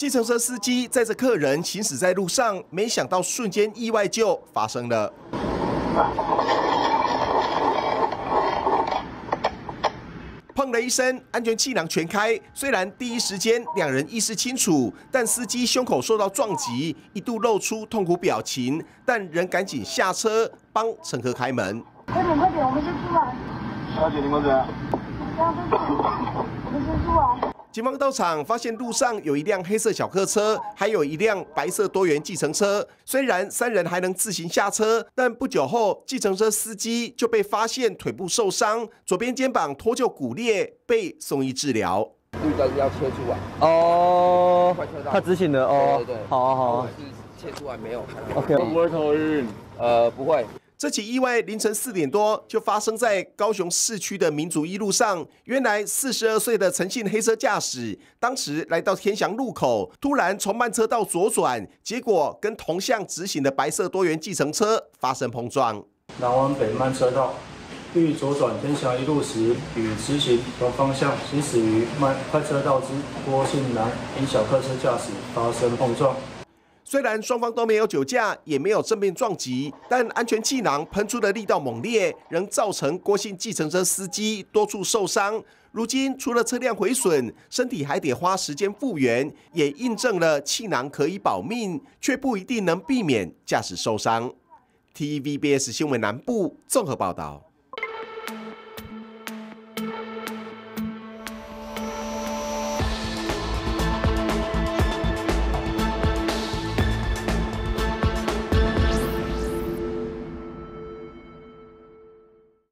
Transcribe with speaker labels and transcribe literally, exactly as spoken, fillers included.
Speaker 1: 计程车司机载着客人行驶在路上，没想到瞬间意外就发生了。砰的一声，安全气囊全开。虽然第一时间两人意识清楚，但司机胸口受到撞击，一度露出痛苦表情，但仍赶紧下车帮乘客开门。
Speaker 2: 快点快点，我们先出来。
Speaker 3: 小姐，你们怎样？
Speaker 2: 不要生气，我们先出来。
Speaker 1: 警方到场，发现路上有一辆黑色小客车，还有一辆白色多元计程车。虽然三人还能自行下车，但不久后，计程车司机就被发现腿部受伤，左边肩膀脱臼骨裂，被送医治疗。
Speaker 4: 绿灯要切出来
Speaker 5: 哦，
Speaker 4: 快车道，
Speaker 5: 他执行的哦，
Speaker 4: 对对对，
Speaker 5: 好啊好啊，
Speaker 4: 是切出来没有
Speaker 5: ，OK，
Speaker 3: 会不会头晕？
Speaker 4: 呃，不会。
Speaker 1: 这起意外凌晨四点多就发生在高雄市区的民族一路上。原来四十二岁的陈姓黑车驾驶，当时来到天祥路口，突然从慢车道左转，结果跟同向直行的白色多元计程车发生碰撞。
Speaker 6: 南往北慢车道，欲左转天祥一路时，与直行同方向行驶于慢快车道之郭姓男因小客车驾驶发生碰撞。
Speaker 1: 虽然双方都没有酒驾，也没有正面撞击，但安全气囊喷出的力道猛烈，仍造成郭姓计程车司机多处受伤。如今除了车辆毁损，身体还得花时间复原，也印证了气囊可以保命，却不一定能避免驾驶受伤。T V B S 新闻南部综合报道。